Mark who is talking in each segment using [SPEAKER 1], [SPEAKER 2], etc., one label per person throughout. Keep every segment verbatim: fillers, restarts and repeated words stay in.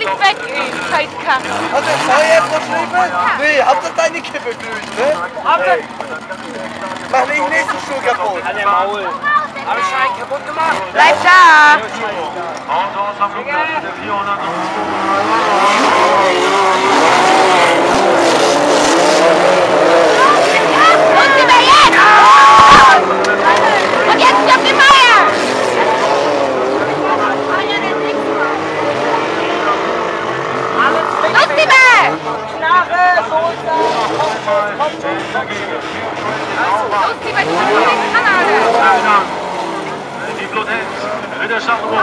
[SPEAKER 1] nicht weg, Scheißkack.
[SPEAKER 2] Hat der Feuer verschrieben? Nee, habt ihr deine Kippe glüht, ne?
[SPEAKER 3] Habt ihr?
[SPEAKER 2] Mach nicht den nächsten Stuhl kaputt.
[SPEAKER 3] An der Maul. Hab ich einen kaputt gemacht?
[SPEAKER 1] Bleib da!
[SPEAKER 4] Autos am Flugplatz der vierhundert.
[SPEAKER 1] Und sie mir jetzt! Und jetzt stirbt die Meier! Los, die Meier!
[SPEAKER 3] Knarre, Soße,
[SPEAKER 1] Los, die Meier, ich kann nicht Kanal!
[SPEAKER 4] Die Blutenz, Ritterschaftenburg.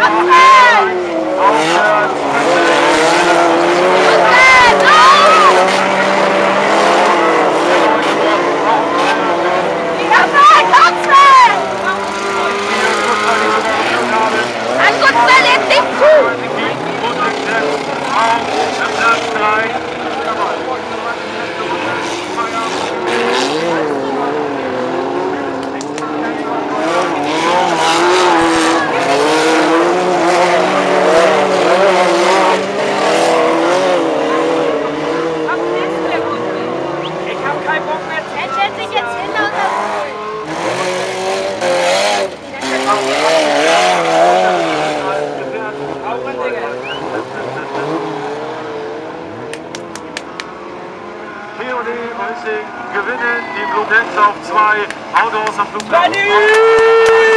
[SPEAKER 4] T und E Racing gewinnen die Blutenz auf zwei Autos am Flugplatz.